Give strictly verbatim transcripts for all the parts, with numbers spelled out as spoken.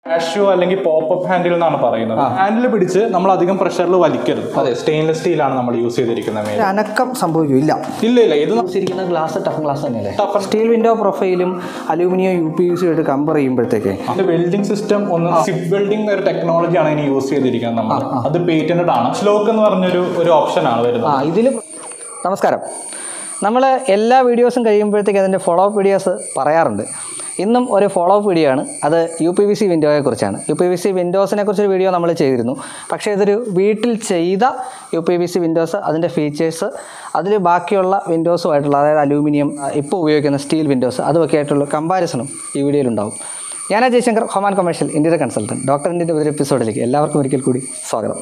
Patio അല്ലെങ്കിൽ pop handle എന്നാണ് പറയുന്നത്. ഹാൻഡിൽ പിടിച്ച് നമ്മൾ അധികം പ്രഷറിൽ വലിക്കരുത്. അതെ, സ്റ്റെയിൻലെസ് സ്റ്റീലാണ് നമ്മൾ യൂസ് ചെയ്തിരിക്കുന്നത്. അനക്കം സംഭവിക്കില്ല. ഇല്ല ഇല്ല ഇത് ഇരിക്കുന്ന ഗ്ലാസ് ടഫ് ഗ്ലാസ് തന്നെയല്ലേ? സ്റ്റീൽ വിൻഡോ പ്രൊഫൈലും aluminium U P U C ആയിട്ട് കമ്പയർ ചെയ്യുമ്പോഴത്തേക്ക് അതിന്റെ വെൽഡിംഗ് സിസ്റ്റം ഒന്ന് സിപ്പ് വെൽഡിംഗ് ഒരു ടെക്നോളജിയാണ് ഇനി യൂസ് ചെയ്തിരിക്കുന്നത് നമ്മൾ. അത് പേറ്റന്റഡ് ആണ്. സ്ലോക്ക് എന്ന് പറഞ്ഞൊരു ഒരു ഓപ്ഷൻ ആണ് വരുന്നത്. ആ ഇതിൽ നമസ്കാരം. നമ്മൾ എല്ലാ വീഡിയോസും കഴിയുമ്പോഴത്തേക്ക് അതിൻ്റെ ഫോളോ അപ്പ് വീഡിയോസ് പറയാറുണ്ട്. ഇന്നും ഒരു ഫോളോ അപ്പ് വീഡിയോ ആണ്. അത് യു പി വി സി വിൻഡോയെ കുറിച്ചാണ്. യു പി വി സി വിൻഡോസിനെ കുറിച്ചൊരു വീഡിയോ നമ്മൾ ചെയ്തിരുന്നു. പക്ഷേ ഇതൊരു വീട്ടിൽ ചെയ്ത U P V C windows, അതിൻ്റെ ഫീച്ചേഴ്സ്, അതിൽ ബാക്കിയുള്ള വിൻഡോസുമായിട്ടുള്ള, അതായത് അലൂമിനിയം ഇപ്പോൾ ഉപയോഗിക്കുന്ന സ്റ്റീൽ വിൻഡോസ്, അതുമൊക്കെ ആയിട്ടുള്ള കമ്പാരിസണും ഈ വീഡിയോയിലുണ്ടാവും. ഞാൻ ജയശങ്കർ, ഹൊമാൻ കൊമേഴ്ഷ്യൽ ഇന്ത്യയുടെ കൺസൾട്ടൻറ്റ്. ഡോക്ടർ ഇന്ത്യൻ്റെ ഒരു എപ്പിസോഡിലേക്ക് എല്ലാവർക്കും ഒരിക്കൽ കൂടി സ്വാഗതം.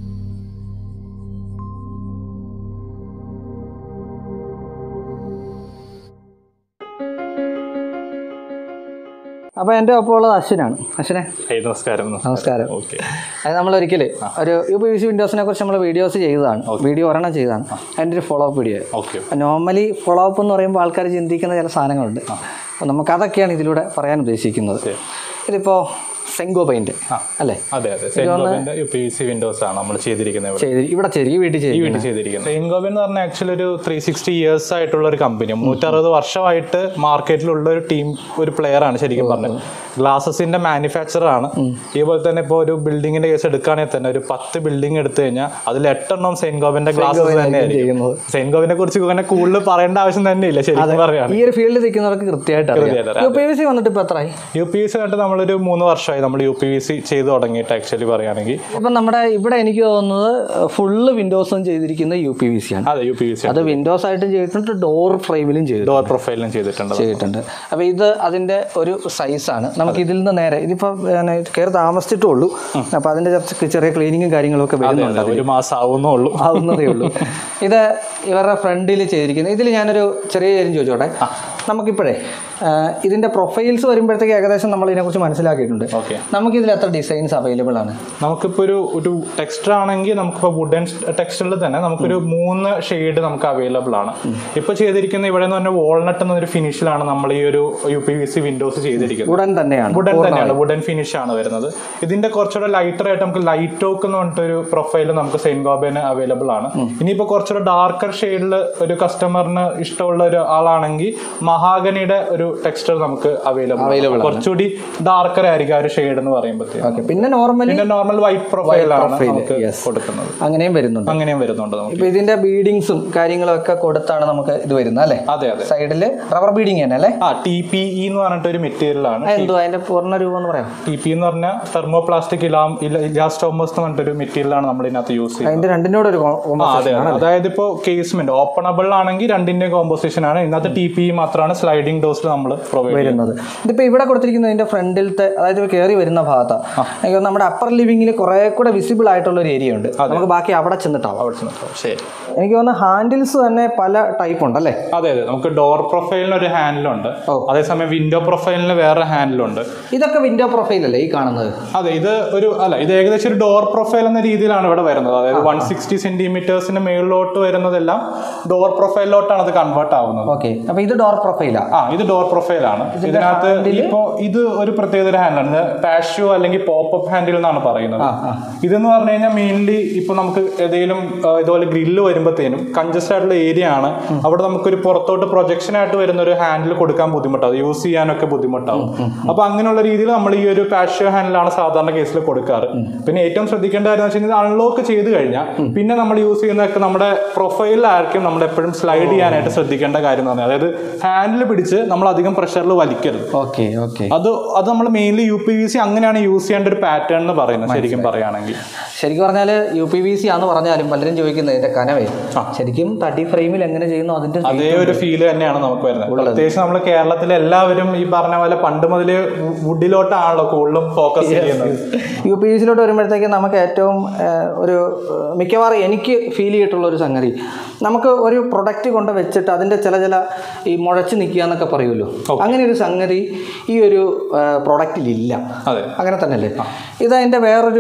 അപ്പോൾ എൻ്റെ ഒപ്പം ഉള്ളത് അശ്വിനാണ്. അശ്വിനെ നമസ്കാരം. നമസ്കാരം. ഓക്കെ, അത് നമ്മളൊരിക്കൽ ഒരു യു പി വി സി വിൻഡോസിനെ കുറിച്ച് നമ്മൾ വീഡിയോസ് ചെയ്തതാണ്. വീഡിയോ ഒരെണ്ണം ചെയ്തതാണ്. അതിൻ്റെ ഒരു follow up video. Okay, normally follow up എന്ന് പറയുമ്പോൾ ആൾക്കാർ ചിന്തിക്കുന്ന ചില സാധനങ്ങളുണ്ട്. അപ്പോൾ നമുക്കതൊക്കെയാണ് ഇതിലൂടെ പറയാൻ ഉദ്ദേശിക്കുന്നത്. ഇതിപ്പോൾ സെങ്കോ പെയിന്റ് അല്ലേ? അതെ അതെ, സെങ്കോബിന്റെ U P V C windows ആണ് നമ്മൾ ചെയ്തിരിക്കുന്നത്. ഇവിടെ ഈ വീട്ടിൽ ഈ വീട്ടിൽ ചെയ്തിരിക്കുന്നത്. സെങ്കോബ് എന്ന് പറഞ്ഞാൽ ആക്ച്വലി ഒരു ത്രീ സിക്സ്റ്റി ഇയേഴ്സ് ആയിട്ടുള്ള ഒരു കമ്പനി, മുന്നൂറ്ററുപത് വർഷമായിട്ട് മാർക്കറ്റിലുള്ള ഒരു ടീം, ഒരു പ്ലെയർ ആണ് ശരിക്കും പറഞ്ഞത്. ഗ്ലാസസിന്റെ മാനുഫാക്ചറർ ആണ്. ഇതുപോലെ തന്നെ ഇപ്പോൾ ഒരു ബിൽഡിങ്ങിന്റെ കേസ് എടുക്കുകയാണെങ്കിൽ തന്നെ ഒരു പത്ത് ബിൽഡിംഗ് എടുത്തു കഴിഞ്ഞാൽ അതിൽ എട്ടെണ്ണം സെങ്കോബിന്റെ ഗ്ലാസസ് തന്നെയായിരിക്കും. സെങ്കോബിനെ കുറിച്ച് അങ്ങനെ കൂടുതൽ പറയേണ്ട ആവശ്യം തന്നെ ഇല്ല ശരിക്കും പറയാം. ഈ ഒരു ഫീൽഡിൽ നിൽക്കുന്നവർക്ക് കൃത്യമായിട്ട് യു പി വി സി വന്നിട്ട് ഇപ്പോൾ എത്രയായി? യു പി വി സി വന്നിട്ട് നമ്മളൊരു മൂന്ന് വർഷമായി നമ്മൾ യു പി വി സി ചെയ്ത് തുടങ്ങിയിട്ട് ആക്ച്വലി പറയുകയാണെങ്കിൽ. ഇപ്പം നമ്മുടെ ഇവിടെ എനിക്ക് തോന്നുന്നത് ഫുള്ള് വിൻഡോസും ചെയ്തിരിക്കുന്നത് യു പി വി സി ആണ്. അതെ, യു പി വി സി. അത് വിൻഡോസ് ആയിട്ടും ചെയ്തിട്ടുണ്ട്, ഡോർ ഫ്രെയിമിലും ചെയ്തു, ഡോർ പ്രൊഫൈലിലും ചെയ്തിട്ടുണ്ട് ചെയ്തിട്ടുണ്ട് അപ്പോൾ ഇത് അതിൻ്റെ ഒരു സൈസാണ്. നമുക്ക് ഇതിൽ നിന്ന് നേരെ ഇതിപ്പോൾ കയറി താമസിച്ചിട്ടുള്ളൂ. അപ്പോൾ അതിൻ്റെ ചെറിയ ക്ലീനിങ്ങും കാര്യങ്ങളൊക്കെ വരുന്നുണ്ട്. ഒരു മാസം ആവുന്നേ ഉള്ളൂ ആവുന്നതേ ഉള്ളൂ. ഇത് ഇവരുടെ ഫ്രണ്ടിൽ ചെയ്തിരിക്കുന്നത്. ഇതിൽ ഞാനൊരു ചെറിയ കാര്യം ചോദിച്ചോട്ടെ. നമുക്കിപ്പോഴേ ഇതിൻ്റെ പ്രൊഫൈൽസ് വരുമ്പോഴത്തേക്ക് ഏകദേശം നമ്മൾ ഇതിനെക്കുറിച്ച് മനസ്സിലാക്കിയിട്ടുണ്ട്. ഓക്കെ, നമുക്കിതിൽ എത്ര ഡിസൈൻസ് അവൈലബിൾ ആണ്? നമുക്കിപ്പോൾ ഒരു ഒരു ടെക്സ്റ്റർ ആണെങ്കിൽ നമുക്കിപ്പോൾ വുഡൻ ടെക്സ്റ്ററിൽ തന്നെ നമുക്കൊരു മൂന്ന് ഷെയ്ഡ് നമുക്ക് അവൈലബിൾ ആണ്. ഇപ്പോൾ ചെയ്തിരിക്കുന്ന ഇവിടെ എന്ന് പറഞ്ഞാൽ വാൾനട്ട് എന്നൊരു ഫിനിഷിലാണ് നമ്മൾ ഈ ഒരു U P V C windows ചെയ്തിരിക്കുന്നത്. വുഡൻ തന്നെയാണ് വുഡൻ തന്നെയാണ് വുഡൻ ഫിനിഷ് ആണ് വരുന്നത്. ഇതിന്റെ കുറച്ചുകൂടെ ലൈറ്റർ ആയിട്ട് നമുക്ക് ലൈറ്റ് ഓക്ക് എന്ന് പറഞ്ഞിട്ടൊരു പ്രൊഫൈൽ നമുക്ക് സെങ്കോബിന് അവൈലബിൾ ആണ്. ഇനിയിപ്പോൾ കുറച്ചുകൂടെ ഡാർക്കർ ഷെയ്ഡിൽ ഒരു കസ്റ്റമറിന് ഇഷ്ടമുള്ള ഒരു ആളാണെങ്കിൽ മഹാഗനിയുടെ ഒരു ടെക്സ്റ്റർ നമുക്ക് അവൈലബിൾ. കുറച്ചുകൂടി ഡാർക്കർ ആയിരിക്കും ആ ഒരു ഷെയ്ഡ് എന്ന് പറയുമ്പോഴത്തേക്ക്. പിന്നെ നോർമലി നോർമൽ വൈറ്റ് പ്രൊഫൈലാണ് കൊടുക്കുന്നത്. അങ്ങനെയും വരുന്നുണ്ട് അങ്ങനെയും വരുന്നുണ്ട് ഇപ്പൊ ഇതിന്റെ ബീഡിങ്സും കാര്യങ്ങളും ഒക്കെ കൊടുത്താണ് നമുക്ക് ഇത് വരുന്നത് അല്ലേ? അതെ അതെ, സൈഡില് റബ്ബർ ബീഡിങ് തന്നെ അല്ലേ? ആ, ടി പി ഇ എന്ന് പറഞ്ഞിട്ട് ഒരു മെറ്റീരിയൽ ആണ്. എന്തോ അതിന്റെ പൂർണ്ണ രൂപം എന്ന് പറയാം? ടി പി എന്ന് പറഞ്ഞാൽ തെർമോ പ്ലാസ്റ്റിക് ഇലാസ്റ്റോമോസ് എന്ന് പറഞ്ഞിട്ടൊരു മെറ്റീരിയൽ ആണ് നമ്മൾ ഇതിനകത്ത് യൂസ് ചെയ്യുന്നത്. അതിന്റെ രണ്ടിനോട് ഒരു അതായത് ഇപ്പോൾ കേസ്മെന്റ് ഓപ്പണബിൾ ആണെങ്കിൽ രണ്ടിന്റെ കോമ്പോസിഷൻ ആണ്. ഇതിനകത്ത് ടി പി ഇ മാത്രമാണ് സ്ലൈഡിംഗ് ഡോസിൽ നമ്മൾ പ്രൊവൈഡ് ചെയ്യുന്നത്. ഇതിപ്പോ ഇവിടെ കൊടുത്തിരിക്കുന്നതിന്റെ ഫ്രണ്ടിലത്തെ, അതായത് കയറി വരുന്ന ഭാഗത്താണ് നമ്മുടെ അപ്പർ ലിവിംഗിൽ കുറെ കൂടെ വിസിബിൾ ആയിട്ടുള്ള ഒരു ഏരിയ ഉണ്ട്. നമുക്ക് ബാക്കി അവിടെ ചെന്നിട്ടാവും. അവിടെ ചെന്നിട്ടാവും. ശരി, എനിക്ക് തോന്നുന്നു ഹാൻഡിൽസ് തന്നെ പല ടൈപ്പ് ഉണ്ടല്ലേ? അതെ അതെ, നമുക്ക് ഡോർ പ്രൊഫൈലിന് ഒരു ഹാൻഡിലുണ്ട്, അതേസമയം വിൻഡോ പ്രൊഫൈലിന് വേറെ ഹാൻഡിലുണ്ട്. ഇതൊക്കെ വിൻഡോ പ്രൊഫൈൽ അല്ലേ ഈ കാണുന്നത്? അതെ, ഇത് ഒരു അല്ല ഇത് ഏകദേശം ഒരു ഡോർ പ്രൊഫൈൽ എന്ന രീതിയിലാണ് ഇവിടെ വരുന്നത്. അതായത് വൺ സിക്സ്റ്റി സെന്റിമീറ്റേഴ്സിന് മേളിലോട്ട് വരുന്നതെല്ലാം ഡോർ പ്രൊഫൈലിലോട്ടാണ് അത് കൺവേർട്ട് ആവുന്നത്. ഓക്കെ, അപ്പൊ ഇത് ഡോർ പ്രൊഫൈലാ? ആ, ഇത് ഡോർ പ്രൊഫൈലാണ്. ഇതിനകത്ത് ഇപ്പോ ഇത് ഒരു പ്രത്യേകത ഒരു ഹാൻഡിലാണ്, പാഷ്യോ അല്ലെങ്കിൽ പോപ്പ് അപ്പ് ഹാൻഡിൽ എന്നാണ് പറയുന്നത്. ഇതെന്ന് പറഞ്ഞു കഴിഞ്ഞാൽ മെയിൻലി ഇപ്പൊ നമുക്ക് ഏതെങ്കിലും ഇതുപോലെ ഗ്രില്ല് വരുമ്പോഴത്തേനും കൺജസ്റ്റഡ് ആയിട്ടുള്ള ഏരിയ ആണ്, അവിടെ നമുക്കൊരു പുറത്തോട്ട് പ്രൊജക്ഷൻ ആയിട്ട് വരുന്ന ഒരു ഹാൻഡിൽ കൊടുക്കാൻ ബുദ്ധിമുട്ടാവും, യൂസ് ചെയ്യാനൊക്കെ ബുദ്ധിമുട്ടാവും. അപ്പൊ അങ്ങനെയുള്ള രീതിയിൽ നമ്മൾ ഈ ഒരു പാഷ്യോ ഹാൻഡിലാണ് സാധാരണ കേസിൽ കൊടുക്കാറ്. പിന്നെ ഏറ്റവും ശ്രദ്ധിക്കേണ്ട കാര്യം എന്ന് വെച്ചാൽ അൺലോക്ക് ചെയ്ത് കഴിഞ്ഞാൽ പിന്നെ നമ്മൾ യൂസ് ചെയ്യുന്നതൊക്കെ നമ്മുടെ പ്രൊഫൈലിലായിരിക്കും നമ്മൾ എപ്പോഴും സ്ലൈഡ് ചെയ്യാനായിട്ട് ശ്രദ്ധിക്കേണ്ട കാര്യം എന്ന് പറഞ്ഞാൽ, അതായത് ഹാൻഡിൽ പിടിച്ച് നമ്മൾ അധികം പ്രഷറിൽ വലിക്കരുത്. ഓക്കെ ഓക്കെ, അത് അത് നമ്മൾ mainly U P V C അങ്ങനെയാണ് യൂസ് ചെയ്യേണ്ട ഒരു പാറ്റേൺ എന്ന് പറയുന്നത് ശരിക്കും പറയുകയാണെങ്കിൽ. ശരിക്കും പറഞ്ഞാൽ യു പി വി സി ആണെന്ന് പറഞ്ഞാലും പലരും ചോദിക്കുന്നത് ഇതിന്റെ കനവേ ശരിക്കും തടി ഫ്രെയിമിൽ എങ്ങനെ ചെയ്യുന്നു അതിന്റെ അതേ ഒരു ഫീല് തന്നെയാണ് നമുക്ക് വരുന്നത്. പ്രത്യേകിച്ച് നമ്മൾ കേരളത്തിലെ എല്ലാവരും ഈ പറഞ്ഞ പോലെ പണ്ട് മുതലേ വുഡിലോട്ടാണല്ലോ കൂടുതലും ഫോക്കസ് ചെയ്യുന്നത്. യു പി വി സിയിലോട്ട് വരുമ്പോഴത്തേക്ക് നമുക്ക് ഏറ്റവും ഒരു മിക്കവാറും എനിക്ക് ഫീൽ ചെയ്തിട്ടുള്ള ഒരു സംഗതി, നമുക്ക് ഒരു പ്രൊഡക്റ്റ് കൊണ്ട് വെച്ചിട്ട് അതിന്റെ ചില ചില ഈ മുഴച്ച് നിൽക്കുക എന്നൊക്കെ പറയുമല്ലോ, അങ്ങനെ ഒരു സംഗതി ഈ ഒരു പ്രൊഡക്റ്റിലില്ല. അങ്ങനെ തന്നെയല്ലേ? ഇതതിന്റെ വേറൊരു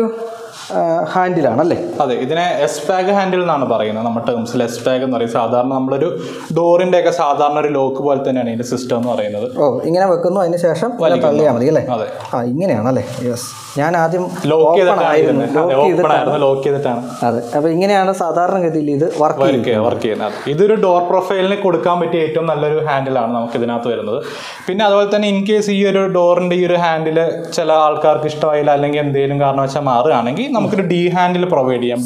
ഹാൻഡിലാണല്ലേ? അതെ, ഇതിനെ എസ് പാഗ് ഹാൻഡിൽ എന്നാണ് പറയുന്നത് നമ്മുടെ ടേംസിൽ. എസ് പാഗ് എന്ന് പറയും. സാധാരണ നമ്മളൊരു ഡോറിന്റെ ഒക്കെ സാധാരണ ഒരു ലോക്ക് പോലെ തന്നെയാണ് ഇതിന്റെ സിസ്റ്റം എന്ന് പറയുന്നത്. ഓ, ഇങ്ങനെ വെക്കുന്നു, അതിന് ശേഷം തള്ളിയാൽ മതി അല്ലേ? അതെ, ആ ഇങ്ങനെയാണല്ലേ? യെസ്, ഞാൻ ആദ്യം ലോക്ക് ചെയ്തിട്ടാണ് ലോക്ക് ചെയ്തിട്ടാണ് അതെ. അപ്പൊ ഇങ്ങനെയാണ് സാധാരണഗതിയിൽ ഇത് വർക്ക് വർക്ക് ചെയ്യുന്നത്. ഇതൊരു ഡോർ പ്രൊഫൈലിന് കൊടുക്കാൻ പറ്റിയ ഏറ്റവും നല്ലൊരു ഹാൻഡിലാണ് നമുക്ക് ഇതിനകത്ത് വരുന്നത്. പിന്നെ അതുപോലെ തന്നെ ഇൻ കേസ് ഈ ഒരു ഡോറിന്റെ ഈ ഒരു ഹാൻഡിൽ ചില ആൾക്കാർക്ക് ഇഷ്ടമായില്ല, അല്ലെങ്കിൽ എന്തെങ്കിലും കാരണവശാൽ മാറുകയാണെങ്കിൽ നമുക്കൊരു ഡി ഹാൻഡിൽ പ്രൊവൈഡ് ചെയ്യാം.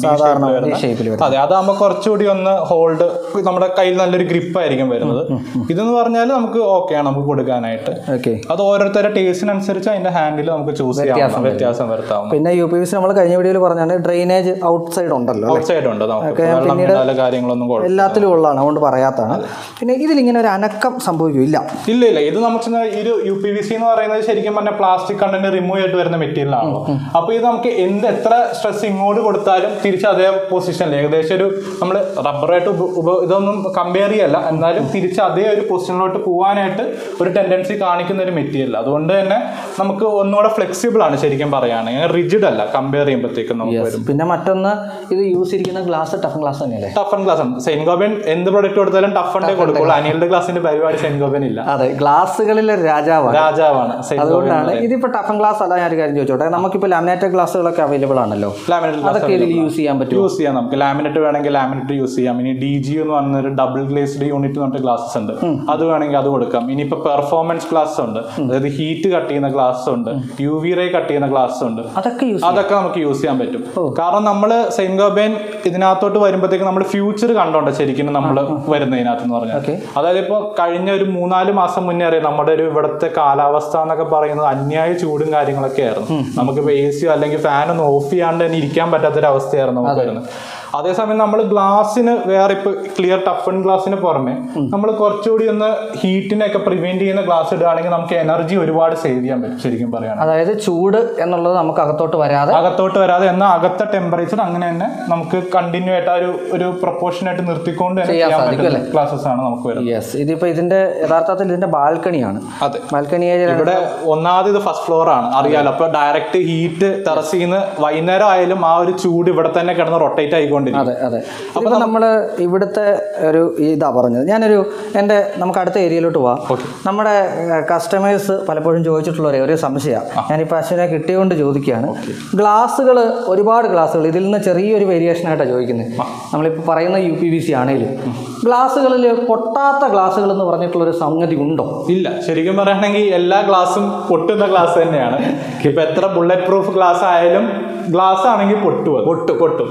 അതെ, അതാകുമ്പോൾ കുറച്ചുകൂടി ഒന്ന് ഹോൾഡ്, നമ്മുടെ കയ്യിൽ നല്ലൊരു ഗ്രിപ്പ് ആയിരിക്കും വരുന്നത്. ഇതെന്ന് പറഞ്ഞാൽ നമുക്ക് ഓക്കെയാണ് നമുക്ക് കൊടുക്കാനായിട്ട്. അത് ഓരോരുത്തരുടെ ടേസ്റ്റിനനുസരിച്ച് അതിന്റെ ഹാൻഡിൽ നമുക്ക് ചൂസ് ചെയ്യാം, വ്യത്യാസം വരുത്താം. പിന്നെ യു പി വി സി നമ്മൾ കഴിഞ്ഞ വീഡിയോയിൽ പറഞ്ഞാണ് ഡ്രെയിനേജ് ഔട്ട് സൈഡ് ഉണ്ടല്ലോ, ഔട്ട് സൈഡ് ഉണ്ട്, കാര്യങ്ങളൊന്നും എല്ലാത്തിലും ഉള്ളതാണ്, അതുകൊണ്ട് പറയാത്തതാണ്. പിന്നെ ഇതിലിങ്ങനെ ഒരു അനക്കം സംഭവിക്കില്ല. ഇല്ല ഇല്ല ഇത് നമുക്ക് ഒരു യു പി വി സി എന്ന് പറയുന്നത് ശരിക്കും പറഞ്ഞാൽ പ്ലാസ്റ്റിക് കണ്ടന്റ് റിമൂവ് ചെയ്തിട്ട് വരുന്ന മെറ്റീരിയൽ ആണല്ലോ. അപ്പൊ ഇത് നമുക്ക് എന്ത് എത്ര സ്ട്രെസ് ഇങ്ങോട്ട് കൊടുത്താലും തിരിച്ച് അതേ പൊസിഷനിൽ ഏകദേശം ഒരു നമ്മൾ റബ്ബറായിട്ട് ഇതൊന്നും കമ്പയർ ചെയ്യല്ല, എന്നാലും തിരിച്ച് അതേ ഒരു പൊസിഷനിലോട്ട് പോകാനായിട്ട് ഒരു ടെൻഡൻസി കാണിക്കുന്ന ഒരു മെറ്റീരിയൽ. അതുകൊണ്ട് തന്നെ നമുക്ക് ഒന്നുകൂടെ ഫ്ലെക്സിബിൾ ആണ് ശരിക്കും പറയുകയാണെങ്കിൽ, റിജിഡ് അല്ല കമ്പയർ ചെയ്യുമ്പോഴത്തേക്കും നമുക്ക് വരും. പിന്നെ മറ്റൊന്ന്, ഇത് യൂസ് ചെയ്തിരിക്കുന്ന ഗ്ലാസ് ടഫൻ ഗ്ലാസ് തന്നെയല്ലേ? ടഫൻ ഗ്ലാസ് ആണ്. സെയിന്റ് ഗോബൻ എന്ത് പ്രൊഡക്റ്റ് കൊടുത്താലും ടഫണ്ടേ കൊടുക്കുള്ളൂ. അനിയലിന്റെ ഗ്ലാസിന്റെ പരിപാടി സെയിന്റ് ഗോബൻ ഇല്ല. അതെ, ഗ്ലാസുകളിലെ രാജാവാണ് രാജാവാണ് അതുകൊണ്ടാണ് ഇതിപ്പോ ടഫൻ ഗ്ലാസ് അല്ല. ഞാൻ ഒരു കാര്യം ചോദിച്ചോട്ടെ, നമുക്കിപ്പോൾ ലാമിനേറ്റഡ് ഗ്ലാസുകളൊക്കെ അവൈലബിൾ ആണല്ലോ, അതൊക്കെ ഇതിൽ യൂസ് ചെയ്യാൻ പറ്റും? യൂസ് ചെയ്യാം, നമുക്ക് ലാമിനേറ്റ് വേണമെങ്കിൽ ലാമിനേറ്റ് യൂസ് ചെയ്യാം. ഇനി ഡി ജി എന്ന് പറഞ്ഞ ഒരു ഡബിൾ ഗ്ലേസ്ഡ് യൂണിറ്റ് എന്ന് പറഞ്ഞ ഗ്ലാസസ് ഉണ്ട്, അത് വേണമെങ്കിൽ അത് കൊടുക്കാം. ഇനിയിപ്പോ പെർഫോമൻസ് ഗ്ലാസ് ഉണ്ട്, അതായത് ഹീറ്റ് കട്ട് ചെയ്യുന്ന ഗ്ലാസ് ഉണ്ട്, യു വി റേ കട്ട് ചെയ്യുന്ന ഗ്ലാസ് ഉണ്ട്, അതൊക്കെ അതൊക്കെ നമുക്ക് യൂസ് ചെയ്യാൻ പറ്റും. കാരണം നമ്മൾ സെയിന്റ് ഗോബൈൻ ഇതിനകത്തോട്ട് വരുമ്പോഴത്തേക്ക് നമ്മൾ ഫ്യൂച്ചർ കണ്ടോണ്ട് ശരിക്കും നമ്മൾ വരുന്നതിനകത്ത് എന്ന് പറഞ്ഞാൽ, അതായത് ഇപ്പോൾ കഴിഞ്ഞ ഒരു മൂന്നാല് മാസം മുന്നേ അറിയാം നമ്മുടെ ഒരു ഇവിടുത്തെ കാലാവസ്ഥ എന്നൊക്കെ പറയുന്നത് അന്യായ ചൂടും കാര്യങ്ങളൊക്കെ ആയിരുന്നു. നമുക്കിപ്പോൾ എ സിയോ അല്ലെങ്കിൽ ഫാനൊന്നും ഓഫ് ചെയ്യാണ്ട് തന്നെ ഇരിക്കാൻ പറ്റാത്തൊരവസ്ഥയായിരുന്നു നമുക്ക് വരുന്നത്. അതേസമയം നമ്മൾ ഗ്ലാസ്സിന് വേറെ ഇപ്പൊ ക്ലിയർ ടഫൺ ഗ്ലാസ്സിന് പുറമെ നമ്മൾ കുറച്ചുകൂടി ഒന്ന് ഹീറ്റിനെയൊക്കെ പ്രിവെന്റ് ചെയ്യുന്ന ഗ്ലാസ് ഇടുകയാണെങ്കിൽ നമുക്ക് എനർജി ഒരുപാട് സേവ് ചെയ്യാൻ പറ്റും ശരിക്കും പറയുകയാണ്. അതായത് ചൂട് എന്നുള്ളത് നമുക്ക് അകത്തോട്ട് വരാതെ അകത്തോട്ട് വരാതെ എന്നാൽ അകത്തെ ടെമ്പറേച്ചർ അങ്ങനെ തന്നെ നമുക്ക് കണ്ടിന്യൂ ആയിട്ട് ഒരു ഒരു പ്രൊപ്പോർഷനായിട്ട് നിർത്തിക്കൊണ്ട് തന്നെ ഗ്ലാസസ് ആണ് നമുക്ക് വരുന്നത്. യെസ്, ഇതിപ്പോ ഇതിന്റെ യഥാർത്ഥത്തിൽ ഇതിന്റെ ബാൽക്കണിയാണ്. അതെ, ബാൽക്കണി ഇവിടെ ഒന്നാമത് ഇത് ഫസ്റ്റ് ഫ്ലോർ ആണ് അറിയാലോ. അപ്പൊ ഡയറക്റ്റ് ഹീറ്റ് ടെറസിന്ന് വൈകുന്നേരം ആയാലും ആ ഒരു ചൂട് ഇവിടെ തന്നെ കിടന്ന് റൊട്ടേറ്റ് ആയിക്കൊണ്ട്. അതെ അതെ. അപ്പോൾ നമ്മൾ ഇവിടുത്തെ ഒരു ഇതാ പറഞ്ഞത്. ഞാനൊരു എൻ്റെ നമുക്ക് അടുത്ത ഏരിയയിലോട്ട് പോവാം. നമ്മുടെ കസ്റ്റമേഴ്സ് പലപ്പോഴും ചോദിച്ചിട്ടുള്ള ഒരേ ഒരു സംശയമാണ്, ഞാനിപ്പോൾ അശ്വിനെ കിട്ടിയോണ്ട് ചോദിക്കുകയാണ്. ഗ്ലാസുകൾ, ഒരുപാട് ഗ്ലാസുകൾ, ഇതിൽ നിന്ന് ചെറിയൊരു വേരിയേഷൻ ആയിട്ടാണ് ചോദിക്കുന്നത്. നമ്മളിപ്പോൾ പറയുന്ന യു പി വി സി ആണെങ്കിലും ഗ്ലാസുകളിൽ പൊട്ടാത്ത ഗ്ലാസുകൾ എന്ന് പറഞ്ഞിട്ടുള്ളൊരു സംഗതി ഉണ്ടോ? ഇല്ല, ശരിക്കും പറയുകയാണെങ്കിൽ എല്ലാ ഗ്ലാസും പൊട്ടുന്ന ഗ്ലാസ് തന്നെയാണ്. ഇപ്പം എത്ര ബുള്ളറ്റ് പ്രൂഫ് ഗ്ലാസ് ആയാലും ഗ്ലാസ് ആണെങ്കിൽ പൊട്ടു പൊട്ടു പൊട്ടും.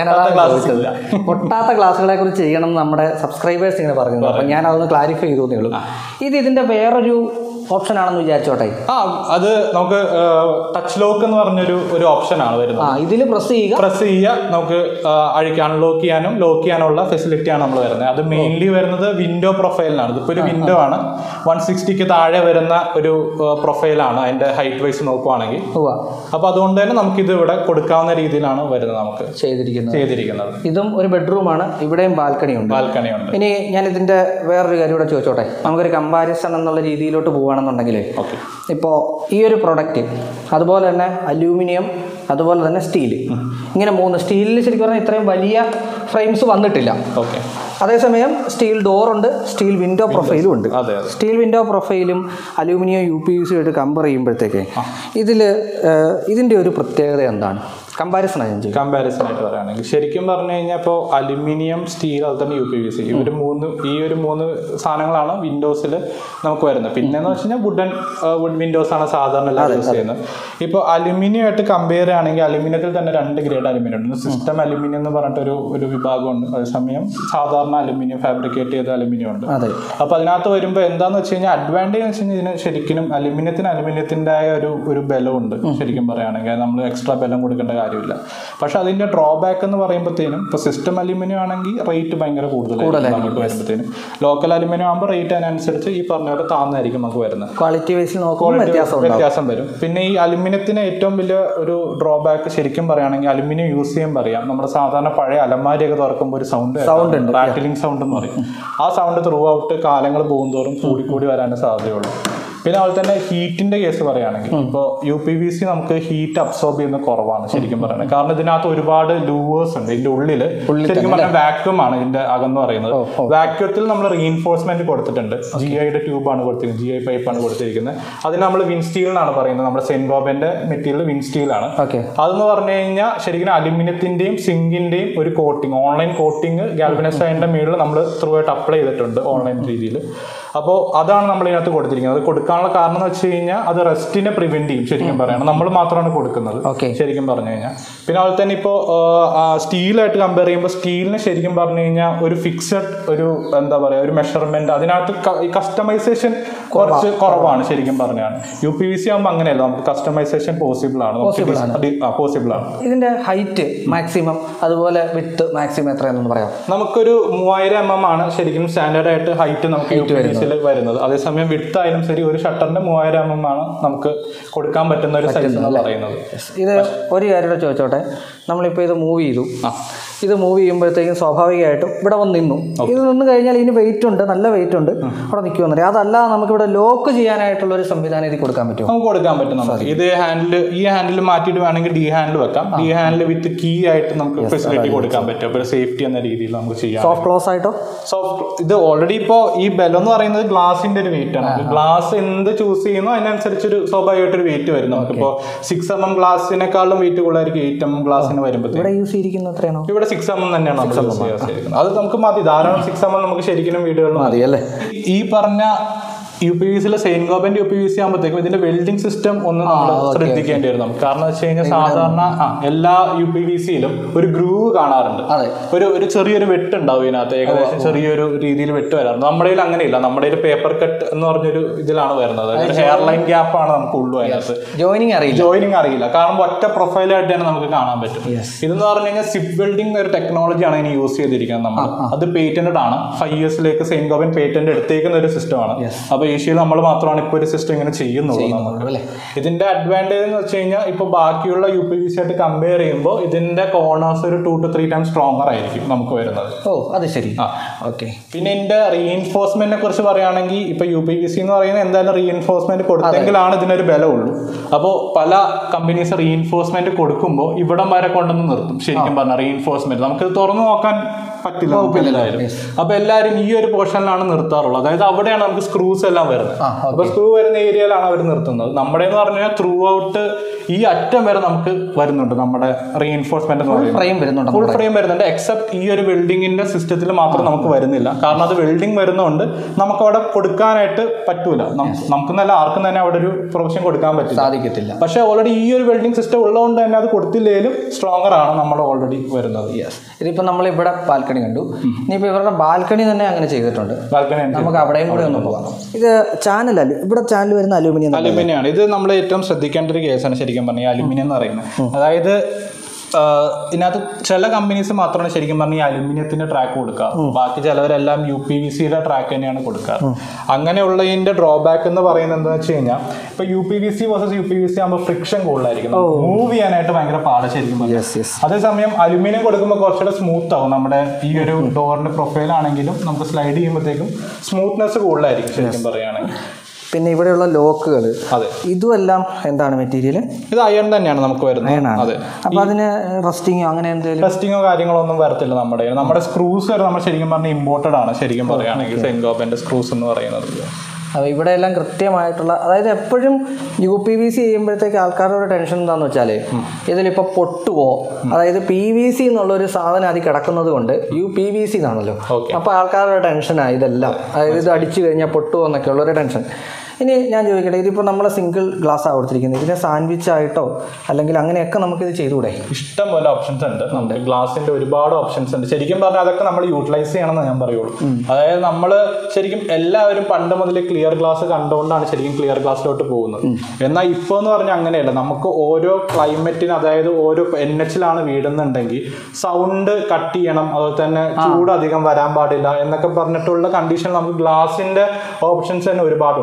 പൊട്ടാത്ത ഗ്ലാസുകളെ കുറിച്ച് ചെയ്യണം നമ്മുടെ സബ്സ്ക്രൈബേഴ്സ് ഇങ്ങനെ പറഞ്ഞു. അപ്പം ഞാൻ അതൊന്ന് ക്ലാരിഫൈ ചെയ്തേ ഉള്ളൂ. ഇത് ഇതിന്റെ വേറൊരു ഓപ്ഷൻ ആണെന്ന് വിചാരിച്ചോട്ടെ. ആ, അത് നമുക്ക് ടച്ച് ലോക്ക് എന്ന് പറഞ്ഞൊരു ഒരു ഓപ്ഷൻ ആണ് വരുന്നത്. ഇതിൽ പ്രസ് ചെയ്യുക പ്രസ് ചെയ്യുക നമുക്ക് അഴിക്കാൻ അൺലോക്ക് ചെയ്യാനും ലോക്ക് ചെയ്യാനുള്ള ഫെസിലിറ്റി ആണ് നമ്മൾ വരുന്നത്. അത് മെയിൻലി വരുന്നത് വിൻഡോ പ്രൊഫൈലിനാണ്. ഇതിപ്പോൾ ഒരു വിൻഡോ ആണ്, വൺ സിക്സ്റ്റിക്ക് താഴെ വരുന്ന ഒരു പ്രൊഫൈലാണ് അതിന്റെ ഹൈറ്റ് വൈസ് നോക്കുവാണെങ്കിൽ. അപ്പൊ അതുകൊണ്ട് തന്നെ നമുക്കിത് ഇവിടെ കൊടുക്കാവുന്ന രീതിയിലാണ് വരുന്നത് നമുക്ക് ചെയ്തിരിക്കുന്നത് ചെയ്തിരിക്കുന്നത് ഇതും ഒരു ബെഡ്റൂമാണ്, ഇവിടെയും ബാൽക്കണി ഉണ്ട് ബാൽക്കണി ഉണ്ട് ഇനി ഞാൻ ഇതിന്റെ വേറൊരു കാര്യം കൂടെ ചോദിച്ചോട്ടെ. നമുക്കൊരു കമ്പാരിസൺ എന്നുള്ള രീതിയിലോട്ട് പോവുകയാണെന്നുണ്ടെങ്കിൽ, ഇപ്പോൾ ഈ ഒരു പ്രൊഡക്റ്റ്, അതുപോലെ തന്നെ അലൂമിനിയം, അതുപോലെ തന്നെ സ്റ്റീൽ, ഇങ്ങനെ മൂന്ന്, സ്റ്റീലിൽ ശരിക്കും പറഞ്ഞാൽ ഇത്രയും വലിയ ഫ്രെയിംസ് വന്നിട്ടില്ല. ഓക്കെ, അതേസമയം സ്റ്റീൽ ഡോറുണ്ട്, സ്റ്റീൽ വിൻഡോ പ്രൊഫൈലും ഉണ്ട്. സ്റ്റീൽ വിൻഡോ പ്രൊഫൈലും aluminium U P V C ആയിട്ട് കമ്പയർ ചെയ്യുമ്പോഴത്തേക്ക് ഇതിൽ ഇതിൻ്റെ ഒരു പ്രത്യേകത എന്താണ്? കമ്പാരിസൺ കമ്പാരിസൺ ആയിട്ട് പറയുകയാണെങ്കിൽ ശരിക്കും പറഞ്ഞു കഴിഞ്ഞാൽ ഇപ്പോൾ അലുമിനിയം, സ്റ്റീൽ, അതുപോലെ തന്നെ യു പി വി സി, ഇവർ മൂന്ന് ഈ ഒരു മൂന്ന് സാധനങ്ങളാണ് വിൻഡോസിൽ നമുക്ക് വരുന്നത്. പിന്നെന്ന് വെച്ച് കഴിഞ്ഞാൽ വുഡൻ വുഡ് വിൻഡോസ് ആണ് സാധാരണ എല്ലാവരും യൂസ് ചെയ്യുന്നത്. ഇപ്പോൾ അലുമിനിയം ആയിട്ട് കമ്പയർ ചെയ്യുകയാണെങ്കിൽ അലുമിനിയത്തിൽ തന്നെ രണ്ട് ഗ്രേഡ് അലുമിനിയം ഉണ്ട്. സിസ്റ്റം അലുമിനിയം എന്ന് പറഞ്ഞിട്ടൊരു ഒരു വിഭാഗമുണ്ട്, അതേസമയം സാധാരണ അലുമിനിയം ഫാബ്രിക്കേറ്റ് ചെയ്ത അലുമിനിയം ഉണ്ട്. അപ്പോൾ അതിനകത്ത് വരുമ്പോൾ എന്താണെന്ന് വെച്ച് കഴിഞ്ഞാൽ അഡ്വാൻറ്റേജ് എന്ന് വെച്ച് കഴിഞ്ഞാൽ ഇതിന് ശരിക്കും അലുമിനിയത്തിന് അലുമിനിയത്തിൻ്റെ ഒരു ഒരു ബലമുണ്ട് ശരിക്കും പറയുകയാണെങ്കിൽ. നമ്മൾ എക്സ്ട്രാ ബലം കൊടുക്കേണ്ട കാര്യമില്ല. പക്ഷെ അതിന്റെ ഡ്രോബാക്ക് എന്ന് പറയുമ്പോഴത്തേനും ഇപ്പൊ സിസ്റ്റം അലുമിനിയം ആണെങ്കിൽ റേറ്റ് ഭയങ്കര കൂടുതലായിരിക്കും നമുക്ക് വരുമ്പോഴത്തേനും. ലോക്കൽ അലുമിനിയം ആകുമ്പോൾ റേറ്റ് അതിനനുസരിച്ച് ഈ പറഞ്ഞ പോലെ താന്നായിരിക്കും നമുക്ക് വരുന്നത്. ക്വാളിറ്റി വൈസ് വ്യത്യാസം വരും. പിന്നെ ഈ അലുമിനിയത്തിന് ഏറ്റവും വലിയ ഒരു ഡ്രോബാക്ക് ശരിക്കും പറയുകയാണെങ്കിൽ അലുമിനിയം യൂസ് ചെയ്യാൻ പറയാം, നമ്മുടെ സാധാരണ പഴയ അലമാരിയൊക്കെ തുറക്കുമ്പോൾ ഒരു സൗണ്ട് സൗണ്ട് ഉണ്ട്, റാറ്റിലിംഗ് സൗണ്ട് എന്ന് പറയും. ആ സൗണ്ട് ത്രൂ ഔട്ട് കാലങ്ങൾ പോകുന്തോറും കൂടിക്കൂടി വരാനേ സാധ്യതയുള്ളൂ. പിന്നെ അതുപോലെ തന്നെ ഹീറ്റിന്റെ കേസ് പറയുകയാണെങ്കിൽ ഇപ്പോൾ യു പി വി സി നമുക്ക് ഹീറ്റ് അബ്സോർബ് ചെയ്യുന്ന കുറവാണ് ശരിക്കും പറയുന്നത്. കാരണം ഇതിനകത്ത് ഒരുപാട് ലൂവേഴ്സ് ഉണ്ട് ഇതിന്റെ ഉള്ളിൽ. ശരിക്കും പറഞ്ഞാൽ വാക്യൂം ആണ് ഇതിന്റെ അകം എന്ന് പറയുന്നത്. വാക്യൂത്തിൽ നമ്മൾ റീഇൻഫോഴ്സ്മെന്റ് കൊടുത്തിട്ടുണ്ട്. ജി ഐയുടെ ട്യൂബാണ് കൊടുത്തിരിക്കുന്നത്, ജി ഐ പൈപ്പാണ് കൊടുത്തിരിക്കുന്നത്. അതിന് നമ്മൾ വിൻ സ്റ്റീൽ എന്നാണ് പറയുന്നത്. നമ്മുടെ സെൻഗോബന്റെ മെറ്റീരിയൽ വിൻ സ്റ്റീൽ ആണ്. അതെന്ന് പറഞ്ഞു കഴിഞ്ഞാൽ ശരിക്കും അലുമിനിയത്തിന്റെയും സിങ്കിന്റെയും ഒരു കോട്ടിങ്, ഓൺലൈൻ കോട്ടിങ് ഗാൽവനൈസ്ഡിന്റെ മേളിൽ നമ്മൾ ത്രൂ ആയിട്ട് അപ്ലൈ ചെയ്തിട്ടുണ്ട് ഓൺലൈൻ രീതിയിൽ. അപ്പോൾ അതാണ് നമ്മൾ ഇതിനകത്ത് കൊടുത്തിരിക്കുന്നത്. അത് കൊടുക്കാനുള്ള കാരണം എന്ന് വെച്ച് കഴിഞ്ഞാൽ അത് റെസ്റ്റിനെ പ്രിവെന്റ് ചെയ്യും ശരിക്കും പറയണം. നമ്മൾ മാത്രമാണ് കൊടുക്കുന്നത് ശരിക്കും പറഞ്ഞു കഴിഞ്ഞാൽ. പിന്നെ അതുപോലെ തന്നെ ഇപ്പോൾ സ്റ്റീലായിട്ട് കമ്പയർ ചെയ്യുമ്പോൾ സ്റ്റീലിന് ശരിക്കും പറഞ്ഞു കഴിഞ്ഞാൽ ഒരു ഫിക്സഡ് ഒരു എന്താ പറയുക ഒരു മെഷർമെന്റ്, അതിനകത്ത് കസ്റ്റമൈസേഷൻ കുറച്ച് കുറവാണ് ശരിക്കും പറഞ്ഞാണ്. യു പി വി സി ആകുമ്പോൾ അങ്ങനെയല്ല, നമുക്ക് കസ്റ്റമൈസേഷൻ പോസിബിൾ ആണ് പോസിബിൾ ആണ്. ഇതിന്റെ ഹൈറ്റ് മാക്സിമം അതുപോലെ വിഡ്ത്ത് മാക്സിമം എത്രയാണെന്ന് പറയാം. നമുക്കൊരു മൂവായിരം എം എം ആണ് ശരിക്കും സ്റ്റാൻഡേർഡ് ആയിട്ട് ഹൈറ്റ് നമുക്ക് യു പി വി സിയിൽ വരുന്നത്. അതേസമയം വിഡ്ത്ത് ആയാലും ശരി ഒരു ഷട്ടറിന്റെ മൂവായിരം എം എം ആണ് നമുക്ക് കൊടുക്കാൻ പറ്റുന്ന ഒരു സൈസ് എന്ന് പറയുന്നത്. ഇത് ഒരു കാര്യം ചോദിച്ചോട്ടെ, നമ്മളിപ്പോൾ ഇത് മൂവ് ചെയ്തു, ഇത് മൂവ് ചെയ്യുമ്പോഴത്തേക്കും സ്വാഭാവികമായിട്ടും ഇവിടെ വന്ന് നിന്നു. ഇത് നിന്ന് കഴിഞ്ഞാൽ ഇതിന് വെയിറ്റ് ഉണ്ട്, നല്ല വെയിറ്റ് ഉണ്ട്, അവിടെ നിൽക്കുമെന്നറിയാം. അതല്ല നമുക്ക് ഇവിടെ ലോക്ക് ചെയ്യാനായിട്ടുള്ള ഒരു സംവിധാനം ഇത് കൊടുക്കാൻ പറ്റുമോ? നമുക്ക് കൊടുക്കാൻ പറ്റും. നമുക്ക് ഇത് ഹാൻഡിൽ ഈ ഹാൻഡിൽ മാറ്റിയിട്ട് വേണമെങ്കിൽ ഡി ഹാൻഡിൽ വെക്കാം. ഡി ഹാൻഡിൽ വിത്ത് കീ ആയിട്ട് നമുക്ക് ഫെസിലിറ്റി കൊടുക്കാൻ പറ്റും. അപ്പോൾ സേഫ്റ്റി എന്ന രീതിയിൽ നമുക്ക് ചെയ്യാം. സോഫ്റ്റ് ക്ലോസ് ആയിട്ടോ? സോഫ്റ്റ് ഇത് ഓൾറെഡി ഇപ്പോൾ ഈ ബെൽ എന്ന് പറയുന്നത് ഗ്ലാസിന്റെ ഒരു വെയിറ്റ് ആണ്. ഗ്ലാസ് എന്ത് ചൂസ് ചെയ്യുന്നോ അതിനനുസരിച്ചൊരു സ്വാഭാവികമായിട്ടൊരു വെയിറ്റ് വരും. നമുക്കിപ്പോൾ സിക്സ് എം എം ഗ്ലാസിനെക്കാളും വെയിറ്റ് കൂടുതലായിരിക്കും എയ്റ്റ് എം എം ഗ്ലാസിന് വരുമ്പോൾ. ഇവിടെ യൂസ് ചെയ്തിരിക്കുന്നത് എത്രയാണോ? ഇവിടെ സിക്സ് എം എം തന്നെയാണ് നമ്മൾ യൂസ് ചെയ്തിരിക്കുന്നത്. അത് നമുക്ക് മതി, ധാരാളം സിക്സ് എം എം നമുക്ക് ശരിക്കും വീടുകളിൽ മതി അല്ലേ. ഈ പറഞ്ഞ യു പി വി സിയിലെ സെയിൻഗോബന്റെ യു പി വി സി ആകുമ്പോഴത്തേക്കും ഇതിന്റെ വെൽഡിംഗ് സിസ്റ്റം ഒന്ന് നമ്മൾ ശ്രദ്ധിക്കേണ്ടി വരും നമുക്ക്. കാരണം വെച്ച് കഴിഞ്ഞാൽ സാധാരണ എല്ലാ യു പി വി സിയിലും ഒരു ഗ്രൂവ് കാണാറുണ്ട്. ഒരു ഒരു ചെറിയൊരു വെട്ട് ഉണ്ടാവും ഇതിനകത്ത്, ഏകദേശം ചെറിയൊരു രീതിയിൽ വെട്ട് വരാറുണ്ട്. നമ്മുടെ കയ്യിൽ അങ്ങനെയില്ല. നമ്മുടെ കയ്യിൽ പേപ്പർ കട്ട് എന്ന് പറഞ്ഞൊരു ഇതിലാണ് വരുന്നത്. ഹെയർ ലൈൻ ഗ്യാപ്പ് ആണ് നമുക്ക് ഉള്ളൂ അതിനകത്ത്. ജോയിനിങ് അറിയില്ല ജോയിനിങ് അറിയില്ല കാണുമ്പോൾ ഒറ്റ പ്രൊഫൈലായിട്ട് തന്നെ നമുക്ക് കാണാൻ പറ്റും. ഇതെന്ന് പറഞ്ഞു കഴിഞ്ഞാൽ സിപ്പ് വെൽഡിംഗ് ഒരു ടെക്നോളജിയാണ് ഇനി യൂസ് ചെയ്തിരിക്കുന്നത് നമ്മൾ. അത് പേറ്റന്റഡ് ആണ്. ഫൈവ് ഇയേഴ്സിലേക്ക് സെയിൻഗോബൻ പേറ്റന്റ് എടുത്തേക്കുന്ന ഒരു സിസ്റ്റമാണ്. അപ്പൊ ഏഷ്യയിൽ നമ്മൾ മാത്രമാണ് ഇപ്പോൾ ഒരു സിസ്റ്റം ഇങ്ങനെ ചെയ്യുന്നുള്ളൂ. ഇതിന്റെ അഡ്വാൻറ്റേജ് എന്ന് വെച്ച് കഴിഞ്ഞാൽ ഇപ്പൊ ബാക്കിയുള്ള യു പി വി സി ആയിട്ട് കമ്പയർ ചെയ്യുമ്പോൾ ഇതിന്റെ കോർണേഴ്സ് ഒരു two two three time stronger ആയിരിക്കും നമുക്ക് വരുന്നത്. ഓ അത് ശരി. ഓക്കെ. പിന്നെ ഇതിന്റെ റീഇൻഫോഴ്സ്മെന്റിനെ കുറിച്ച് പറയുകയാണെങ്കിൽ ഇപ്പൊ യു പി വി സി എന്ന് പറയുന്നത് എന്തായാലും റീഇൻഫോഴ്സ്മെന്റ് കൊടുത്തെങ്കിലാണ് ഇതിനൊരു ബലം ഉള്ളൂ. അപ്പോൾ പല കമ്പനീസ് റീഇൻഫോഴ്സ്മെന്റ് കൊടുക്കുമ്പോൾ ഇവിടം വരെ കൊണ്ടുവന്ന് നിർത്തും ശരിക്കും പറഞ്ഞാൽ. റീഇൻഫോഴ്സ്മെന്റ് നമുക്ക് തുറന്നു നോക്കാൻ പറ്റില്ല എല്ലാവരും. അപ്പൊ എല്ലാവരും ഈ ഒരു പോർഷനിലാണ് നിർത്താറുള്ളത്. അതായത് അവിടെയാണ് നമുക്ക് സ്ക്രൂസ് എല്ലാം വരുന്നത്. അപ്പൊ സ്ക്രൂ വരുന്ന ഏരിയയിലാണ് അവർ നിർത്തുന്നത്. നമ്മുടെ എന്ന് പറഞ്ഞാൽ ത്രൂ ഔട്ട് ഈ അറ്റം വരെ നമുക്ക് വരുന്നുണ്ട് നമ്മുടെ റീഇൻഫോഴ്സ്മെന്റ് ഫുൾ ഫ്രെയിം വരുന്നുണ്ട്. എക്സെപ്റ്റ് ഈ ഒരു വെൽഡിങ്ങിന്റെ സിസ്റ്റത്തിൽ മാത്രം നമുക്ക് വരുന്നില്ല. കാരണം അത് വെൽഡിങ് വരുന്നതുകൊണ്ട് നമുക്ക് അവിടെ കൊടുക്കാനായിട്ട് പറ്റൂല. നമുക്ക് നല്ല ആർക്കും തന്നെ അവിടെ ഒരു പ്രൊവിഷൻ കൊടുക്കാൻ പറ്റില്ല, സാധിക്കത്തില്ല. പക്ഷെ ഓൾറെഡി ഈ ഒരു വെൽഡിംഗ് സിസ്റ്റം ഉള്ളതുകൊണ്ട് തന്നെ അത് കൊടുത്തില്ലേലും സ്ട്രോങ്ങർ ആണ് നമ്മൾ ഓൾറെഡി വരുന്നത്. യെസ്. ഇതിപ്പോ നമ്മൾ ഇവിടെ ബാൽക്കണി കണ്ടു, ഇനിയിപ്പോ ഇവരുടെ ബാൽക്കണി തന്നെ അങ്ങനെ ചെയ്തിട്ടുണ്ട്. ബാൽക്കണി നമുക്ക് അവിടെയും കൂടെ ഒന്ന് പോകാം. ഇത് ചാനൽ അല്ല, ഇവിടെ ചാനൽ വരുന്ന അലൂമിനിയം അലൂമിനിയം ആണ്. ഇത് നമ്മൾ ഏറ്റവും ശ്രദ്ധിക്കേണ്ട ഒരു കേസാണ് ശരിക്കും പറഞ്ഞാൽ അലൂമിനിയം എന്ന് പറയുന്നത്. അതായത് ഇതിനകത്ത് ചില കമ്പനീസ് മാത്രമാണ് ശരിക്കും പറഞ്ഞാൽ ഈ അലുമിനിയത്തിന്റെ ട്രാക്ക് കൊടുക്കാറ്. ബാക്കി ചിലവരെല്ലാം യു പി വി സിയുടെ ട്രാക്ക് തന്നെയാണ് കൊടുക്കാറ്. അങ്ങനെയുള്ളതിന്റെ ഡ്രോബാക്ക് എന്ന് പറയുന്നത് എന്താ വെച്ച് കഴിഞ്ഞാൽ ഇപ്പൊ U P V C versus U P V C ആകുമ്പോൾ ഫ്രിക്ഷൻ കൂടുതലായിരിക്കും, മൂവ് ചെയ്യാനായിട്ട് ഭയങ്കര പാട് ശരിക്കും. അതേസമയം അലുമിനിയം കൊടുക്കുമ്പോൾ കുറച്ചുകൂടെ സ്മൂത്ത് ആവും. നമ്മുടെ ഈ ഒരു ഡോറിന്റെ പ്രൊഫൈൽ ആണെങ്കിലും നമുക്ക് സ്ലൈഡ് ചെയ്യുമ്പോഴത്തേക്കും സ്മൂത്ത്നെസ് കൂടുതലായിരിക്കും ശരിക്കും പറയുകയാണെങ്കിൽ. പിന്നെ ഇവിടെയുള്ള ലോക്കുകൾ ഇതുമെല്ലാം എന്താണ് മെറ്റീരിയൽ? ഇത് അയൺ തന്നെയാണ് നമുക്ക് വരുന്നത്. അപ്പൊ അതിന് റസ്റ്റിങ്ങോ അങ്ങനെ എന്തെങ്കിലും റസ്റ്റിങ്ങോ കാര്യങ്ങളോ ഒന്നും വരത്തില്ല. നമ്മുടെ നമ്മുടെ സ്ക്രൂസ് വരെ നമ്മൾ ശരിക്കും പറഞ്ഞാൽ ഇമ്പോർട്ടഡ് ആണ് ശരിക്കും പറയുകയാണെങ്കിൽ സെൻഗോബന്റെ സ്ക്രൂസ് എന്ന് പറയുന്നത്. അപ്പോൾ ഇവിടെയെല്ലാം കൃത്യമായിട്ടുള്ള, അതായത് എപ്പോഴും യു പി വി സി ചെയ്യുമ്പോഴത്തേക്ക് ആൾക്കാരുടെ ടെൻഷൻ എന്താണെന്ന് വെച്ചാൽ ഇതിലിപ്പോൾ പൊട്ടുവോ, അതായത് പി വി സി എന്നുള്ളൊരു സാധനം അതിൽ കിടക്കുന്നത് കൊണ്ട് യു പി വി സി എന്നാണല്ലോ. അപ്പോൾ ആൾക്കാരുടെ ടെൻഷനാണ് ഇതെല്ലാം, അതായത് ഇത് അടിച്ചു കഴിഞ്ഞാൽ പൊട്ടുവോ എന്നൊക്കെ ഉള്ളൊരു ടെൻഷൻ. ഇനി ഞാൻ ചോദിക്കട്ടെ, ഇതിപ്പോൾ നമ്മൾ സിംഗിൾ ഗ്ലാസ്സാണ് കൊടുത്തിരിക്കുന്നത്, ഇതിനെ സാൻഡ്വിച്ച് ആയിട്ടോ അല്ലെങ്കിൽ അങ്ങനെയൊക്കെ നമുക്കിത് ചെയ്തുകൂടെ? ഇഷ്ടം പോലെ ഓപ്ഷൻസ് ഉണ്ട്. നമുക്ക് ഗ്ലാസിന്റെ ഒരുപാട് ഓപ്ഷൻസ് ഉണ്ട്. ശരിക്കും പറഞ്ഞാൽ അതൊക്കെ നമ്മൾ യൂട്ടിലൈസ് ചെയ്യണമെന്ന് ഞാൻ പറയുള്ളൂ. അതായത് നമ്മൾ ശരിക്കും എല്ലാവരും പണ്ട് മുതൽ ക്ലിയർ ഗ്ലാസ് കണ്ടുകൊണ്ടാണ് ശരിക്കും ക്ലിയർ ഗ്ലാസ്സിലോട്ട് പോകുന്നത്. എന്നാൽ ഇപ്പോൾ എന്ന് പറഞ്ഞാൽ അങ്ങനെയല്ല. നമുക്ക് ഓരോ ക്ലൈമറ്റിന്, അതായത് ഓരോ എൻ എച്ചിലാണ് വീടുന്നുണ്ടെങ്കിൽ സൗണ്ട് കട്ട് ചെയ്യണം, അതുപോലെ തന്നെ ചൂട് അധികം വരാൻ പാടില്ല എന്നൊക്കെ പറഞ്ഞിട്ടുള്ള കണ്ടീഷൻ നമുക്ക് ഗ്ലാസിന്റെ ഓപ്ഷൻസ് തന്നെ ഒരുപാടുണ്ട്.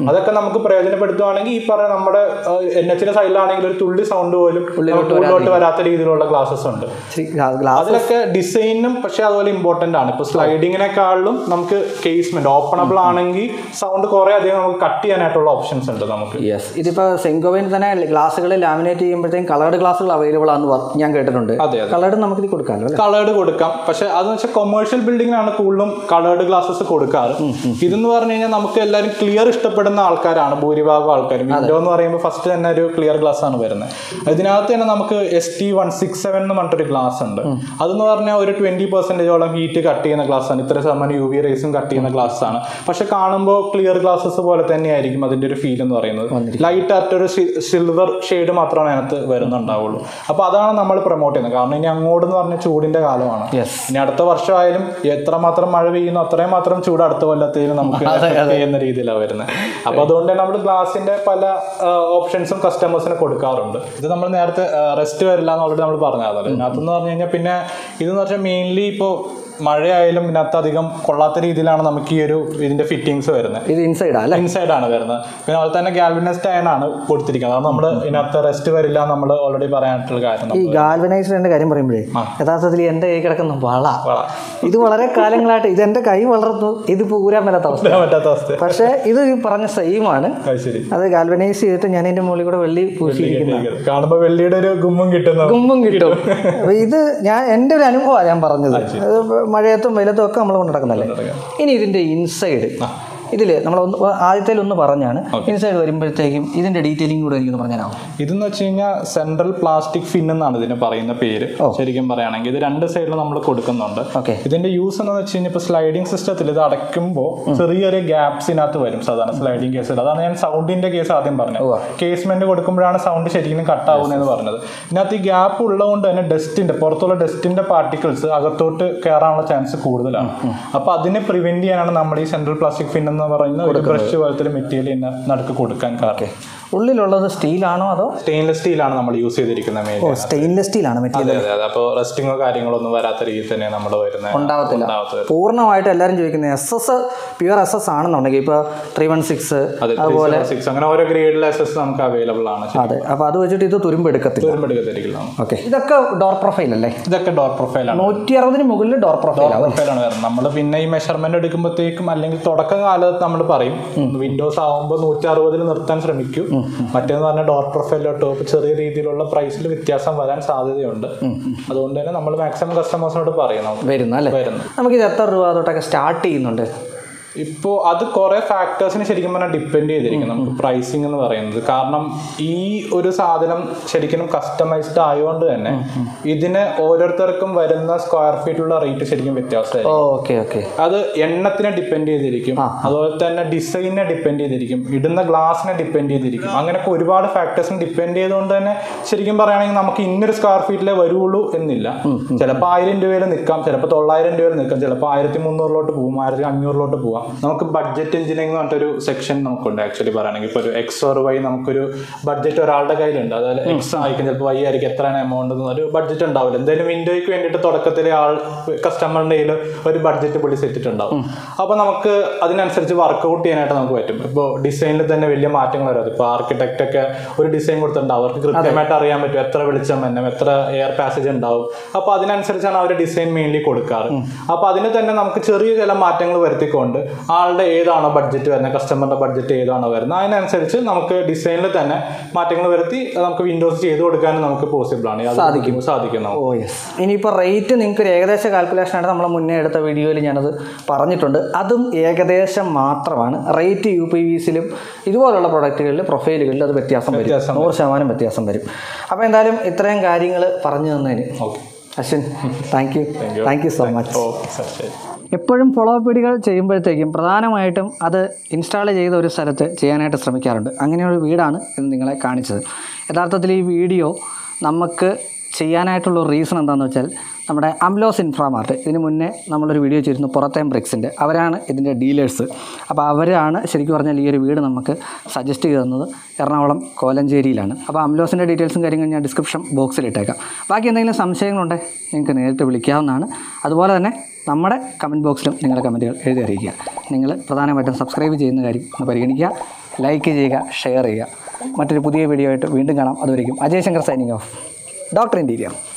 അതൊക്കെ നമുക്ക് പ്രയോജനപ്പെടുത്തുവാണെങ്കിൽ ഈ പറഞ്ഞ നമ്മുടെ എൻ എച്ചിന്റെ സൈഡിലാണെങ്കിൽ ഒരു തുള്ളി സൗണ്ട് പോലും ഉള്ളിലോട്ട് വരാത്ത രീതിയിലുള്ള ഗ്ലാസസ് ഉണ്ട്. അതിലൊക്കെ ഡിസൈനും പക്ഷെ അതുപോലെ ഇമ്പോർട്ടന്റ് ആണ്. ഇപ്പൊ സ്ലൈഡിങ്ങിനെക്കാളും നമുക്ക് കേസ്മെന്റ് ഓപ്പണബിൾ ആണെങ്കിൽ സൗണ്ട് കുറെ അധികം നമുക്ക് കട്ട് ചെയ്യാനായിട്ടുള്ള ഓപ്ഷൻസ് ഉണ്ട് നമുക്ക്. യെസ്, ഇതിപ്പോ സെങ്കോവിൻ തന്നെ ഗ്ലാസുകൾ ലാമിനേറ്റ് ചെയ്യുമ്പോഴത്തേക്കും കളേർഡ് ഗ്ലാസുകൾ അവൈലബിൾ ആണെന്ന് ഞാൻ കേട്ടിട്ടുണ്ട്. കളേർഡ് നമുക്ക് ഇത് കൊടുക്കാം, കളേർഡ് കൊടുക്കാം. പക്ഷെ അതെന്ന് വെച്ചാൽ കൊമേഴ്ഷ്യൽ ബിൽഡിങ്ങിനാണ് കൂടുതലും കളേർഡ് ഗ്ലാസസ് കൊടുക്കാറ്. ഇതെന്ന് പറഞ്ഞു കഴിഞ്ഞാൽ നമുക്ക് എല്ലാവരും ക്ലിയർ ഇഷ്ടപ്പെടുന്ന ആൾക്കാരാണ് ഭൂരിഭാഗം ആൾക്കാരും. വിൻഡോ എന്ന് പറയുമ്പോൾ ഫസ്റ്റ് തന്നെ ഒരു ക്ലിയർ ഗ്ലാസ് ആണ് വരുന്നത്. ഇതിനകത്ത് തന്നെ നമുക്ക് S T one six seven എന്ന് പറഞ്ഞിട്ടൊരു ഗ്ലാസ് ഉണ്ട്. അതെന്ന് പറഞ്ഞാൽ ഒരു ട്വന്റി പെർസെന്റേജോളം ഹീറ്റ് കട്ട് ചെയ്യുന്ന ഗ്ലാസ് ആണ്. ഇത്ര ശതമാനം യു വി റേസും കട്ട് ചെയ്യുന്ന ഗ്ലാസ് ആണ്. പക്ഷെ കാണുമ്പോൾ ക്ലിയർ ഗ്ലാസസ് പോലെ തന്നെയായിരിക്കും അതിന്റെ ഒരു ഫീൽ എന്ന് പറയുന്നത്. ലൈറ്റ് ആയിട്ടൊരു സിൽവർ ഷെയ്ഡ് മാത്രമാണ് അതിനകത്ത് വരുന്നുണ്ടാവുള്ളൂ. അപ്പൊ അതാണ് നമ്മൾ പ്രൊമോട്ട് ചെയ്യുന്നത്. കാരണം ഇനി അങ്ങോട്ട് എന്ന് പറഞ്ഞ ചൂടിന്റെ കാലമാണ്. ഇനി അടുത്ത വർഷമായാലും എത്രമാത്രം മഴ പെയ്യുന്നു അത്രയും മാത്രം ചൂട് അടുത്ത കൊല്ലത്തേലും നമുക്ക് ചെയ്യുന്ന രീതിയിലാണ് വരുന്നത്. അപ്പൊ അതുകൊണ്ട് തന്നെ നമ്മൾ ഗ്ലാസിന്റെ പല ഓപ്ഷൻസും കസ്റ്റമേഴ്സിന് കൊടുക്കാറുണ്ട്. ഇത് നമ്മൾ നേരത്തെ റെസ്റ്റ് വരില്ല എന്ന് ഓൾറെഡി നമ്മൾ പറഞ്ഞതാണ്. ഇതിനകത്തെന്ന് പറഞ്ഞു കഴിഞ്ഞാൽ പിന്നെ ഇതെന്ന് വെച്ചാൽ മെയിൻലി ഇപ്പോൾ മഴയായാലും ഇതിനകത്ത് അധികം കൊള്ളാത്ത രീതിയിലാണ് നമുക്ക് ഈ ഒരു ഇതിന്റെ ഫിറ്റിംഗ്സ് വരുന്നത്. ഇത് ഇൻസൈഡ് അല്ല, ഇൻസൈഡ് ആണ് വരുന്നത്. പിന്നെ അതുപോലെ തന്നെ ഗാൽവനൈസ്ഡ് അയൺ ആണ് കൊടുത്തിരിക്കുന്നത്. അത് നമ്മൾ ഇതിനകത്ത് റെസ്റ്റ് വരില്ല നമ്മൾ ഓൾറെഡി പറയാനായിട്ടുള്ള കാര്യം. ഈ ഗാൽവനൈസ്ഡ് കാര്യം പറയുമ്പോഴേ യഥാർത്ഥത്തിൽ എന്റെ കൈ കിടക്കുന്ന വള ഇത് വളരെ കാലങ്ങളായിട്ട് ഇത് എന്റെ കൈ വളർന്നു, ഇത് പൂരാൻ പറ്റാത്ത അവസ്ഥ പറ്റാത്ത അവസ്ഥ പക്ഷെ ഇത് ഈ പറഞ്ഞ സെയിം ആണ്. അത് ഗാൽവനൈസ് ചെയ്തിട്ട് ഞാൻ എന്റെ മുകളിൽ കൂടെ വെള്ളി പൂശിയിരിക്കുന്നത് കാണുമ്പോൾ വെള്ളിയുടെ ഒരു ഗുമ്മും കിട്ടും ഗുമ്മും കിട്ടും. അപ്പൊ ഇത് ഞാൻ എന്റെ ഒരു അനുഭവമാണ് ഞാൻ പറഞ്ഞത്. മഴയത്തും വെയിലത്തും ഒക്കെ നമ്മൾ കൊണ്ട് നടക്കുന്നല്ലേ. ഇനി ഇതിന്റെ ഇൻസൈഡ് ഇതിൽ നമ്മൾ ഒന്ന് ആദ്യത്തിൽ ഒന്ന് പറഞ്ഞാണ് ഇൻസൈഡ് വരുമ്പോഴത്തേക്കും ഇതിന്റെ ഡീറ്റെയിലിംഗ് കൂടെ എനിക്കൊന്ന് പറഞ്ഞുതരാമോ? ഇതെന്ന് വെച്ച് കഴിഞ്ഞാൽ സെൻട്രൽ പ്ലാസ്റ്റിക് ഫിൻ എന്നാണ് ഇതിന് പറയുന്ന പേര്. ശരിക്കും പറയുകയാണെങ്കിൽ ഇത് രണ്ട് സൈഡിൽ നമ്മൾ കൊടുക്കുന്നുണ്ട്. ഇതിന്റെ യൂസ് എന്ന് വെച്ച് കഴിഞ്ഞാൽ ഇപ്പോൾ സ്ലൈഡിംഗ് സിസ്റ്റത്തിൽ ഇത് അടയ്ക്കുമ്പോൾ ചെറിയൊരു ഗ്യാപ്സിനകത്ത് വരും സാധാരണ സ്ലൈഡിംഗ് കേസിൽ. അതാണ് ഞാൻ സൗണ്ടിന്റെ കേസ് ആദ്യം പറഞ്ഞത്. കേസ്മെന്റ് കൊടുക്കുമ്പോഴാണ് സൗണ്ട് ശരിക്കും കട്ടാവുന്നതെന്ന് പറഞ്ഞത്. ഇതിനകത്ത് ഈ ഗ്യാപ്പ് ഉള്ളതുകൊണ്ട് തന്നെ ഡസ്റ്റിന്റെ പുറത്തുള്ള ഡസ്റ്റിന്റെ പാർട്ടിക്കിൾസ് അകത്തോട്ട് കയറാനുള്ള ചാൻസ് കൂടുതലാണ്. അപ്പൊ അതിനെ പ്രിവെന്റ് ചെയ്യാനാണ് നമ്മൾ ഈ സെൻട്രൽ പ്ലാസ്റ്റിക് ഫിൻ എന്ന് പറയുന്ന ഒരു ബ്രഷ് പോലത്തെ മെറ്റീരിയൽ നടുക്ക് കൊടുക്കാൻ കാരണം. ഉള്ളിലുള്ളത് സ്റ്റീലാണോ അതോ സ്റ്റെയിൻലെസ് സ്റ്റീലാണ് നമ്മൾ യൂസ് ചെയ്തിരിക്കുന്നത്. സ്റ്റെയിൻലെസ് സ്റ്റീലാണ് മെറ്റീരിയൽ. അപ്പോൾ റസ്റ്റിങ്ങോ കാര്യങ്ങളൊന്നും വരാത്ത രീതിയിൽ തന്നെ നമ്മൾ വരുന്നത് ഉണ്ടാവത്തില്ല. പൂർണ്ണമായിട്ട് എല്ലാവരും ചോദിക്കുന്നത് S S pure S S ആണെന്നുണ്ടെങ്കിൽ ഇപ്പൊ ത്രീ വൺ സിക്സ് അതുപോലെ അങ്ങനെ ഓരോ ഗ്രേഡിലെ എസ് എസ് നമുക്ക് അവൈലബിൾ ആണ്. അതെ, അപ്പൊ അത് വെച്ചിട്ട് ഇത് തുരുമ്പെടുക്കത്തില്ല. തുരുമ്പെടുക്കത്തിരിക്കില്ല. ഓക്കെ, ഇതൊക്കെ ഡോർ പ്രൊഫൈൽ അല്ലേ? ഇതൊക്കെ ഡോർ പ്രൊഫൈലാണ്. നൂറ്റി അറുപതിന് മുകളിൽ ഡോർ പ്രൊഫൈൽ പ്രൊഫൈലാണ് വരുന്നത്. നമ്മൾ പിന്നെ ഈ മെഷർമെന്റ് എടുക്കുമ്പോഴത്തേക്കും അല്ലെങ്കിൽ തുടക്കകാലത്ത് നമ്മൾ പറയും വിൻഡോസ് ആകുമ്പോൾ നൂറ്റി അറുപതിൽ നിർത്താൻ ശ്രമിക്കും. മറ്റേന്ന് പറഞ്ഞാൽ ഡോർ പ്രൊഫൈലോട്ടോ ചെറിയ രീതിയിലുള്ള പ്രൈസിൽ വ്യത്യാസം വരാൻ സാധ്യതയുണ്ട്. അതുകൊണ്ട് തന്നെ നമ്മൾ മാക്സിമം കസ്റ്റമേഴ്സിനോട് പറയുന്നു വരുന്നു അല്ലേ. നമുക്ക് ഇത് എത്ര രൂപ തൊട്ടൊക്കെ സ്റ്റാർട്ട് ചെയ്യുന്നുണ്ട്? ഇപ്പോൾ അത് കുറെ ഫാക്ടേഴ്സിന് ശരിക്കും പറഞ്ഞാൽ ഡിപ്പെൻഡ് ചെയ്തിരിക്കും നമുക്ക് പ്രൈസിങ് എന്ന് പറയുന്നത്. കാരണം ഈ ഒരു സാധനം ശരിക്കും കസ്റ്റമൈസ്ഡ് ആയതുകൊണ്ട് തന്നെ ഇതിന് ഓരോരുത്തർക്കും വരുന്ന സ്ക്വയർ ഫീറ്റുള്ള റേറ്റ് ശരിക്കും വ്യത്യാസമായിരിക്കും. അത് എണ്ണത്തിനെ ഡിപ്പെൻഡ് ചെയ്തിരിക്കും, അതുപോലെ തന്നെ ഡിസൈനിനെ ഡിപ്പെൻഡ് ചെയ്തിരിക്കും, ഇടുന്ന ഗ്ലാസിനെ ഡിപ്പെൻഡ് ചെയ്തിരിക്കും. അങ്ങനെയൊക്കെ ഒരുപാട് ഫാക്ടേഴ്സിന് ഡിപ്പെൻഡ് ചെയ്തുകൊണ്ട് തന്നെ ശരിക്കും പറയുകയാണെങ്കിൽ നമുക്ക് ഇന്നൊരു സ്ക്വയർ ഫീറ്റിലേ വരുള്ളൂ എന്നില്ല. ചിലപ്പോൾ ആയിരം രൂപയിൽ നിൽക്കാം, ചിലപ്പോൾ തൊള്ളായിരം രൂപയിൽ നിൽക്കാം, ചിലപ്പോൾ ആയിരത്തി മുന്നൂറിലോട്ട് പോകും, ആയിരത്തി അഞ്ഞൂറിലോട്ട് പോകാം. നമുക്ക് ബഡ്ജറ്റ് എഞ്ചിനീയറിംഗ് എന്ന് പറഞ്ഞിട്ടൊരു സെക്ഷൻ നമുക്കുണ്ട്. ആക്ച്വലി പറയുകയാണെങ്കിൽ ഇപ്പോൾ ഒരു എക്സ് ഓർ വൈ നമുക്കൊരു ബഡ്ജറ്റ് ഒരാളുടെ കയ്യിലുണ്ട്. അതായത് എക്സ് ആയിരിക്കും, ചിലപ്പോൾ വൈ ആയിരിക്കും, എത്രയാണ് എമൗണ്ട് ഒരു ബഡ്ജറ്റ് ഉണ്ടാവില്ല. എന്തായാലും വിൻഡോയ്ക്ക് വേണ്ടിയിട്ട് തുടക്കത്തിൽ ആൾ കസ്റ്റമറിൻ്റെ കയ്യിൽ ഒരു ബഡ്ജറ്റ് പുള്ളി സെറ്റിട്ടുണ്ടാവും. അപ്പോൾ നമുക്ക് അതിനനുസരിച്ച് വർക്ക്ഔട്ട് ചെയ്യാനായിട്ട് നമുക്ക് പറ്റും. ഇപ്പോൾ ഡിസൈനിൽ തന്നെ വലിയ മാറ്റങ്ങൾ വരാതെ ഇപ്പോൾ ആർക്കിടെക്റ്റ് ഒക്കെ ഒരു ഡിസൈൻ കൊടുത്തിട്ടുണ്ട്, അവർക്ക് കൃത്യമായിട്ട് അറിയാൻ പറ്റും എത്ര വെളിച്ചം തന്നെ എത്ര എയർ പാസേജ് ഉണ്ടാവും. അപ്പോൾ അതിനനുസരിച്ചാണ് അവർ ഡിസൈൻ മെയിൻലി കൊടുക്കാറ്. അപ്പോൾ അതിന് തന്നെ നമുക്ക് ചെറിയ ചില മാറ്റങ്ങൾ വരുത്തിക്കൊണ്ട് ആളുടെ ഏതാണോ ബഡ്ജറ്റ് വരുന്നത്, കസ്റ്റമറിന്റെ ബഡ്ജറ്റ് ഏതാണോ വരുന്നത്, അതിനനുസരിച്ച് നമുക്ക് ഡിസൈനിൽ തന്നെ മാറ്റങ്ങൾ വരുത്തി നമുക്ക് വിൻഡോസ് ചെയ്ത് കൊടുക്കാനും നമുക്ക് പോസിബിൾ ആണ്, സാധിക്കും സാധിക്കുന്നത്. ഓ യെസ്. ഇനിയിപ്പോൾ റേറ്റ് നിങ്ങൾക്ക് ഒരു ഏകദേശ കാൽക്കുലേഷൻ ആയിട്ട് നമ്മൾ മുന്നേ എടുത്ത വീഡിയോയിൽ ഞാനത് പറഞ്ഞിട്ടുണ്ട്. അതും ഏകദേശം മാത്രമാണ്. റേറ്റ് യു പി വി സിയിലും ഇതുപോലുള്ള പ്രൊഡക്റ്റുകളിൽ പ്രൊഫൈലുകളിൽ അത് വ്യത്യാസം വരും, നൂറ് ശതമാനം വ്യത്യാസം വരും. അപ്പോൾ എന്തായാലും ഇത്രയും കാര്യങ്ങൾ പറഞ്ഞു തന്നതിന് Ashwin thank you thank you so much. എപ്പോഴും ഫോളോ അപ്പ് വീഡിയോകൾ ചെയ്യുമ്പോഴത്തേക്കും പ്രധാനമായിട്ടും അത് ഇൻസ്റ്റാൾ ചെയ്ത ഒരു സ്ഥലത്ത് ചെയ്യാനായിട്ട് ശ്രമിക്കാറുണ്ട്. അങ്ങനെയൊരു വീടാണ് ഇന്ന് നിങ്ങളെ കാണിച്ചത്. യഥാർത്ഥത്തിൽ ഈ വീഡിയോ നമുക്ക് ചെയ്യാനായിട്ടുള്ള റീസൺ എന്താണെന്ന് വെച്ചാൽ നമ്മുടെ അംലോസ് ഇൻഫ്രാമാർട്ട് ഇതിന് മുന്നേ നമ്മളൊരു വീഡിയോ ചെയ്തിരുന്നു പുറത്തേം ബ്രിക്സിൻ്റെ. അവരാണ് ഇതിൻ്റെ ഡീലേഴ്സ്. അപ്പോൾ അവരാണ് ശരിക്കും പറഞ്ഞാൽ ഈ ഒരു വീട് നമുക്ക് സജസ്റ്റ് ചെയ്ത് തന്നത് എറണാകുളം കോലഞ്ചേരിയിലാണ്. അപ്പോൾ അംലോസിൻ്റെ ഡീറ്റെയിൽസും കാര്യങ്ങളും ഞാൻ ഡിസ്ക്രിപ്ഷൻ ബോക്സിൽ ഇട്ടേക്കാം. ബാക്കി എന്തെങ്കിലും സംശയങ്ങളുണ്ടെങ്കിൽ നിങ്ങൾക്ക് നേരിട്ട് വിളിക്കാവുന്നതാണ്. അതുപോലെ തന്നെ നമ്മുടെ കമൻറ്റ് ബോക്സിലും നിങ്ങളുടെ കമൻറ്റുകൾ എഴുതി അറിയിക്കുക. നിങ്ങൾ പ്രധാനമായിട്ടും സബ്സ്ക്രൈബ് ചെയ്യുന്ന കാര്യം ഒന്ന് പരിഗണിക്കുക. ലൈക്ക് ചെയ്യുക, ഷെയർ ചെയ്യുക. മറ്റൊരു പുതിയ വീഡിയോ ആയിട്ട് വീണ്ടും കാണാം. അതുവരെയും Ajay Shankar signing off, doctor interior.